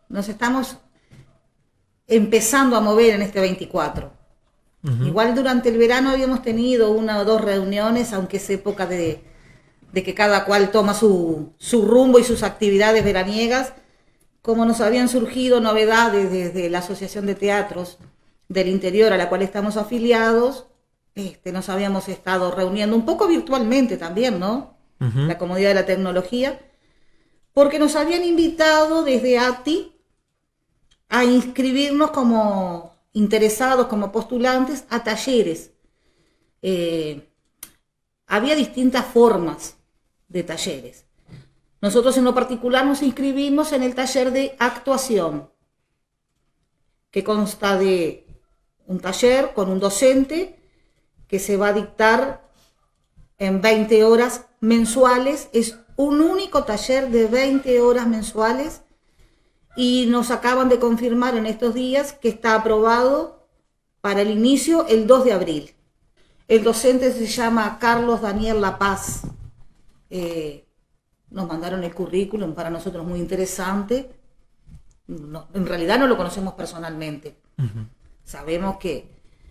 nos estamos empezando a mover en este 24. Igual durante el verano habíamos tenido 1 o 2 reuniones, aunque es época de que cada cual toma su rumbo y sus actividades veraniegas. Como nos habían surgido novedades desde la Asociación de Teatros del Interior a la cual estamos afiliados, nos habíamos estado reuniendo un poco virtualmente también, ¿no? La comodidad de la tecnología, porque nos habían invitado desde ATI a inscribirnos como interesados, como postulantes a talleres. Había distintas formas de talleres. Nosotros en lo particular nos inscribimos en el taller de actuación, que consta de un taller con un docente que se va a dictar en 20 horas mensuales. Es un único taller de 20 horas mensuales y nos acaban de confirmar en estos días que está aprobado para el inicio el 2 de abril. El docente se llama Carlos Daniel La Paz. Nos mandaron el currículum, para nosotros muy interesante. No, en realidad no lo conocemos personalmente. Sabemos que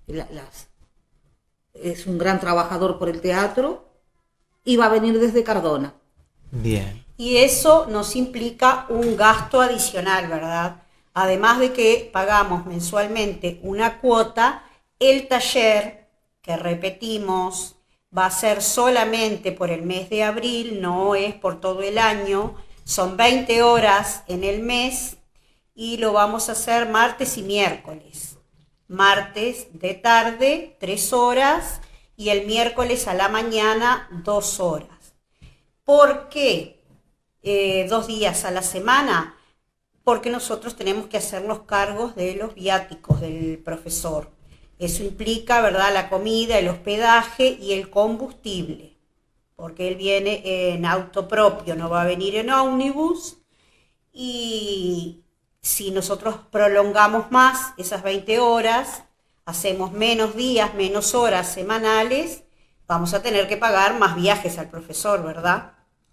es un gran trabajador por el teatro y va a venir desde Cardona. Bien. Y eso nos implica un gasto adicional, ¿verdad? Además de que pagamos mensualmente una cuota, el taller, que repetimos, va a ser solamente por el mes de abril, no es por todo el año. Son 20 horas en el mes y lo vamos a hacer martes y miércoles. Martes de tarde, 3 horas, y el miércoles a la mañana, 2 horas. ¿Por qué 2 días a la semana? Porque nosotros tenemos que hacernos cargos de los viáticos del profesor. Eso implica, ¿verdad?, la comida, el hospedaje y el combustible, porque él viene en auto propio, no va a venir en ómnibus. Y si nosotros prolongamos más esas 20 horas, hacemos menos días, menos horas semanales, vamos a tener que pagar más viajes al profesor, ¿verdad?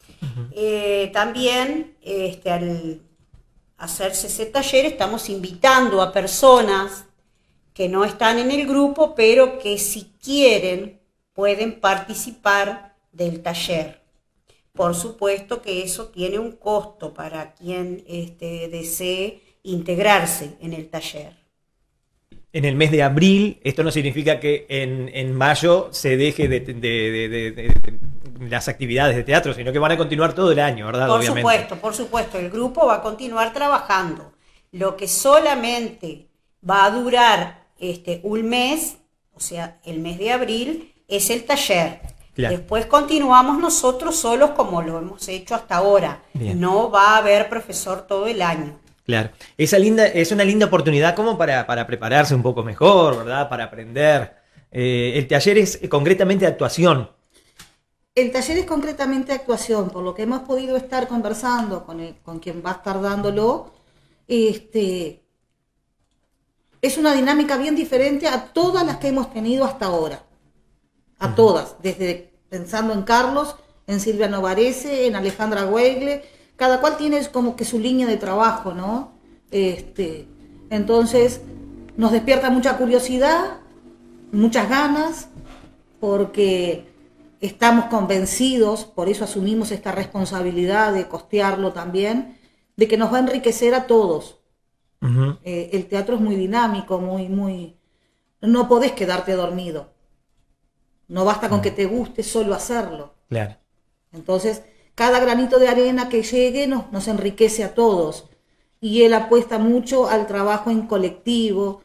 También al hacerse ese taller estamos invitando a personas que no están en el grupo, pero que si quieren pueden participar del taller. Por supuesto que eso tiene un costo para quien desee integrarse en el taller. En el mes de abril, esto no significa que en mayo se deje de las actividades de teatro, sino que van a continuar todo el año, ¿verdad? Obviamente. Por supuesto, el grupo va a continuar trabajando. Lo que solamente va a durar un mes, o sea, el mes de abril, es el taller. Claro. Después continuamos nosotros solos como lo hemos hecho hasta ahora. Bien. No va a haber profesor todo el año. Claro, es una linda oportunidad como para prepararse un poco mejor, ¿verdad? Para aprender. El taller es concretamente actuación. El taller es concretamente actuación, por lo que hemos podido estar conversando con quien va a estar dándolo. Es una dinámica bien diferente a todas las que hemos tenido hasta ahora. A todas, desde pensando en Carlos, en Silvia Novarese, en Alejandra Weigle. Cada cual tiene como que su línea de trabajo, ¿no? Entonces nos despierta mucha curiosidad, muchas ganas, porque estamos convencidos, por eso asumimos esta responsabilidad de costearlo también, de que nos va a enriquecer a todos. El teatro es muy dinámico, muy... No podés quedarte dormido. No basta con que te guste solo hacerlo. Claro. Entonces, cada granito de arena que llegue nos enriquece a todos. Y él apuesta mucho al trabajo en colectivo,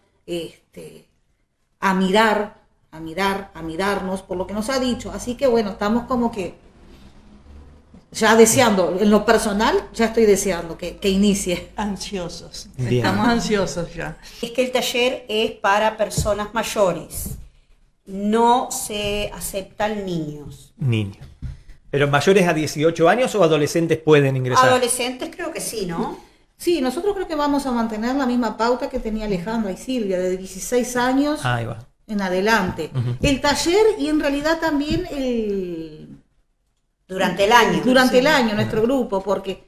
a mirarnos, por lo que nos ha dicho. Así que bueno, estamos como que ya deseando, en lo personal, ya estoy deseando que inicie. Ansiosos. Bien. Estamos ansiosos ya. Es que el taller es para personas mayores. No se aceptan niños. Niños. ¿Pero mayores a 18 años o adolescentes pueden ingresar? Adolescentes creo que sí, ¿no? Sí, nosotros creo que vamos a mantener la misma pauta que tenía Alejandra y Silvia, de 16 años Ahí va. en adelante. El taller y en realidad también durante el año. Durante el año nuestro grupo, porque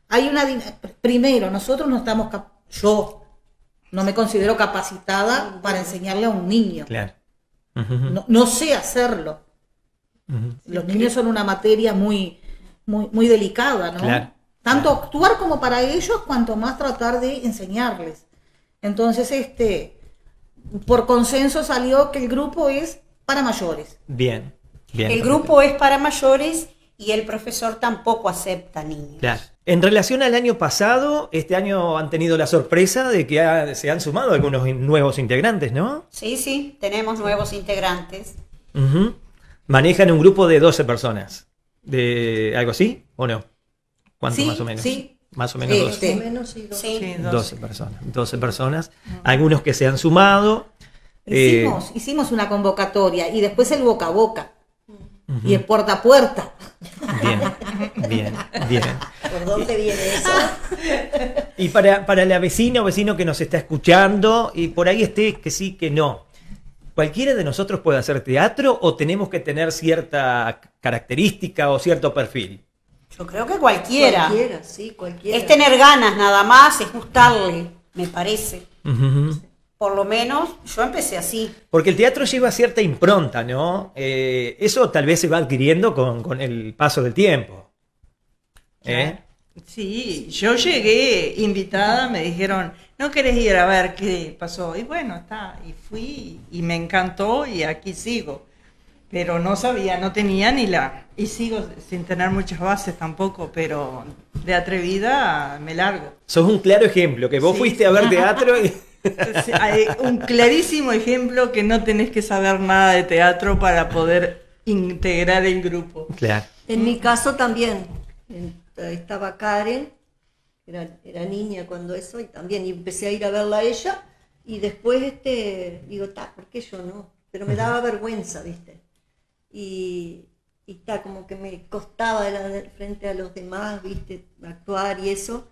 hay primero, nosotros no estamos, yo no me considero capacitada para enseñarle a un niño. Claro. No sé hacerlo. Los niños son una materia muy, muy, muy delicada, ¿no? Claro. Tanto actuar como para ellos, cuanto más tratar de enseñarles. Entonces, por consenso salió que el grupo es para mayores. Bien. El grupo es para mayores y el profesor tampoco acepta niños. Claro. En relación al año pasado, este año han tenido la sorpresa de que se han sumado algunos nuevos integrantes, ¿no? Sí, tenemos nuevos integrantes. Manejan un grupo de 12 personas. ¿De algo así o no? ¿Cuánto Sí, más o menos? sí. Más o menos 12. Más o menos, sí, Sí. 12 personas. 12 personas. Algunos que se han sumado. Hicimos una convocatoria y después el boca a boca. Y el puerta a puerta. Bien. ¿Por dónde viene eso? Y para la vecina o vecino que nos está escuchando, y por ahí esté que sí, que no. ¿Cualquiera de nosotros puede hacer teatro o tenemos que tener cierta característica o cierto perfil? Yo creo que cualquiera. Cualquiera. Es tener ganas nada más, es gustarle, me parece. Por lo menos yo empecé así. Porque el teatro lleva cierta impronta, ¿no? Eso tal vez se va adquiriendo con el paso del tiempo. Sí, yo llegué invitada, me dijeron, ¿no querés ir a ver qué pasó? Y bueno, está, y fui y me encantó y aquí sigo. Pero no sabía, no tenía y sigo sin tener muchas bases tampoco, pero de atrevida me largo. Sos un claro ejemplo, que vos fuiste a ver teatro y... Hay un clarísimo ejemplo que no tenés que saber nada de teatro para poder integrar el grupo. Claro. En mi caso también. Estaba Karen, era niña cuando eso, y también empecé a ir a verla a ella, y después digo, ¿por qué yo no? Pero me daba vergüenza, ¿viste? Y como que me costaba frente a los demás, ¿viste? Actuar y eso.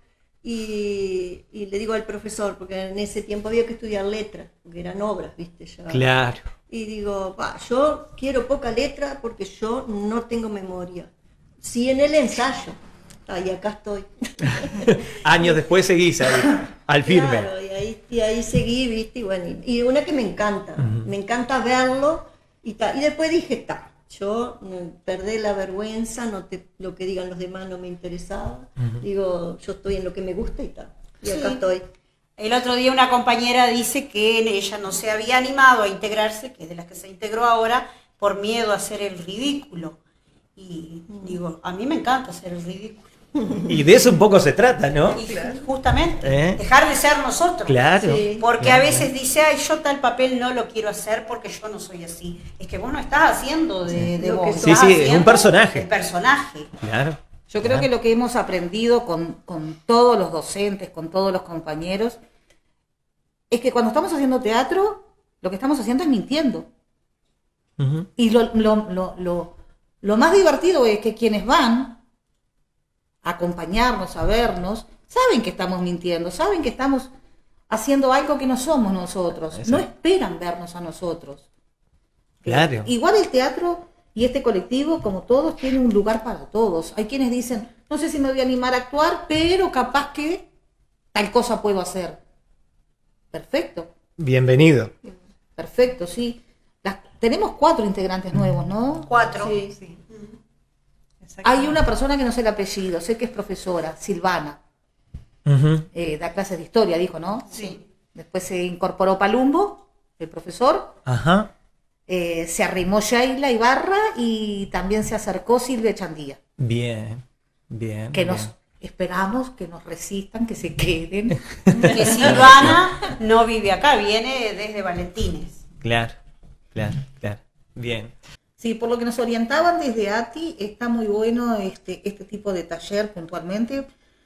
Y le digo al profesor, porque en ese tiempo había que estudiar letras, porque eran obras, ¿viste? Ya. Claro. Y digo, yo quiero poca letra porque yo no tengo memoria. Sí, en el ensayo. Y acá estoy. Años después seguís ahí, al firme. Claro, y ahí seguí, ¿viste? Y bueno, y una que me encanta. Me encanta verlo. Y después dije, yo perdí la vergüenza, lo que digan los demás no me interesaba. Digo, yo estoy en lo que me gusta y tal. Y acá estoy. El otro día una compañera dice que ella no se había animado a integrarse, que es de las que se integró ahora, por miedo a hacer el ridículo. Y digo, a mí me encanta hacer el ridículo. Y de eso un poco se trata, ¿no? Y justamente, dejar de ser nosotros. Claro. Sí. Porque a veces dice, yo tal papel no lo quiero hacer porque yo no soy así. Es que vos no estás haciendo de Lo vos. que estás sos. Sí, es haciendo un personaje. El personaje. Claro. Yo creo que lo que hemos aprendido con todos los docentes, con todos los compañeros, es que cuando estamos haciendo teatro, lo que estamos haciendo es mintiendo. Y lo más divertido es que quienes van a acompañarnos, a vernos, saben que estamos mintiendo, saben que estamos haciendo algo que no somos nosotros. Exacto. No esperan vernos a nosotros. Claro. Igual el teatro y este colectivo, como todos, tiene un lugar para todos. Hay quienes dicen, no sé si me voy a animar a actuar, pero capaz que tal cosa puedo hacer. Perfecto. Bienvenido. Perfecto, sí. Tenemos 4 integrantes nuevos, ¿no? 4. Sí. Hay una persona que no sé el apellido, sé que es profesora, Silvana. Da clases de historia, dijo, ¿no? Sí. Después se incorporó Palumbo, el profesor. Ajá. Se arrimó Sheila Ibarra y también se acercó Silvia Chandía. Bien. Que nos esperamos que nos resistan, que se queden. Que Silvana no vive acá, viene desde Valentines. Claro. Bien. Sí, por lo que nos orientaban desde ATI, está muy bueno este tipo de taller puntualmente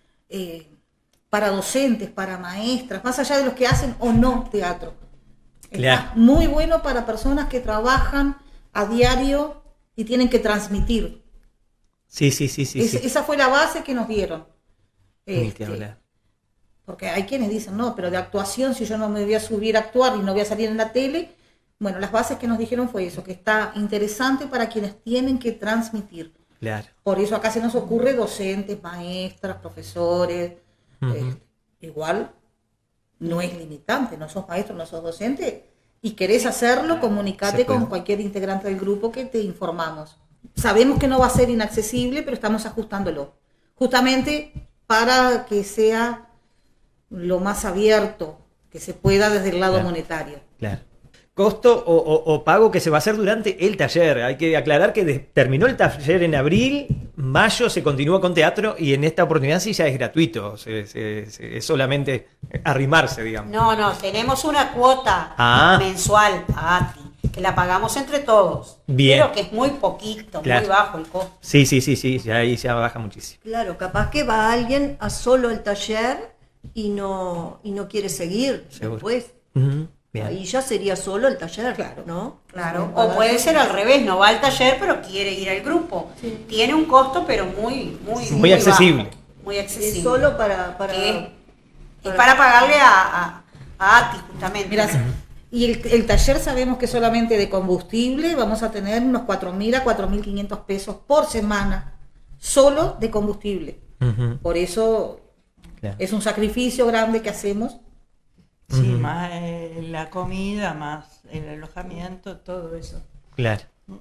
para docentes, para maestras, más allá de los que hacen o no teatro. Claro. Está muy bueno para personas que trabajan a diario y tienen que transmitir. Sí. Esa fue la base que nos dieron. Ni que hablar. Porque hay quienes dicen, no, pero de actuación, si yo no me voy a subir a actuar y no voy a salir en la tele. Bueno, las bases que nos dijeron fue eso, que está interesante para quienes tienen que transmitir. Claro. Por eso acá se nos ocurre docentes, maestras, profesores. Igual no es limitante, no sos maestro, no sos docente, y querés hacerlo, comunicate con cualquier integrante del grupo que te informamos. Sabemos que no va a ser inaccesible, pero estamos ajustándolo, justamente para que sea lo más abierto que se pueda desde el lado monetario. Claro. Costo o pago que se va a hacer durante el taller. Hay que aclarar que terminó el taller en abril, mayo se continúa con teatro y en esta oportunidad sí ya es gratuito. Es solamente arrimarse, digamos. No, tenemos una cuota mensual a ATI, que la pagamos entre todos. Bien. Pero que es muy poquito, muy bajo el costo. Sí, ahí ya baja muchísimo. Claro, capaz que va alguien a solo el taller y no quiere seguir después. Bien. Ahí ya sería solo el taller, Claro. ¿no? Claro, o puede ser al revés, no va al taller pero quiere ir al grupo. Sí. Tiene un costo pero muy accesible. bajo, muy accesible. Es solo para es para pagarle a ATI justamente. Mira, y el taller sabemos que solamente de combustible vamos a tener unos 4.000 a 4.500 pesos por semana, solo de combustible. Por eso es un sacrificio grande que hacemos. Sí, más la comida, más el alojamiento, todo eso. Claro.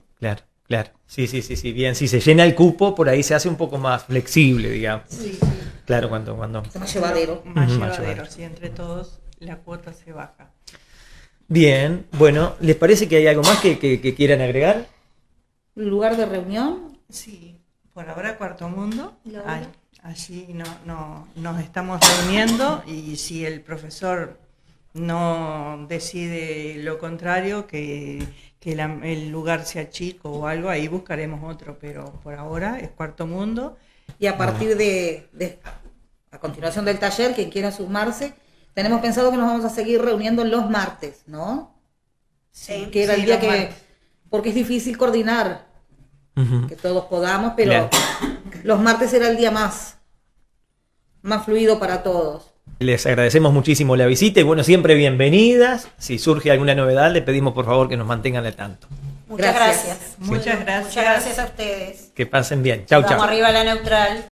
Sí. Bien, si se llena el cupo, por ahí se hace un poco más flexible, digamos. Sí. Claro, cuando... Más llevadero. Más Ujú, llevadero, si entre todos la cuota se baja. Bien, bueno, ¿les parece que hay algo más que quieran agregar? Lugar de reunión. Sí, por ahora Cuarto Mundo. Laura. Allí nos estamos reuniendo y si el profesor no decide lo contrario, que el lugar sea chico o algo, ahí buscaremos otro, pero por ahora es Cuarto Mundo. Y a partir a continuación del taller, quien quiera sumarse, tenemos pensado que nos vamos a seguir reuniendo los martes, ¿no? Sí, Que era el sí, día los que... martes. Porque es difícil coordinar, Ujú. que todos podamos, pero Claro. los martes era el día más fluido para todos. Les agradecemos muchísimo la visita y bueno, siempre bienvenidas. Si surge alguna novedad, le pedimos por favor que nos mantengan al tanto. Muchas Gracias. gracias. Muchas gracias. Muchas gracias a ustedes. Que pasen bien. Chau, Vamos chau. arriba a la neutral.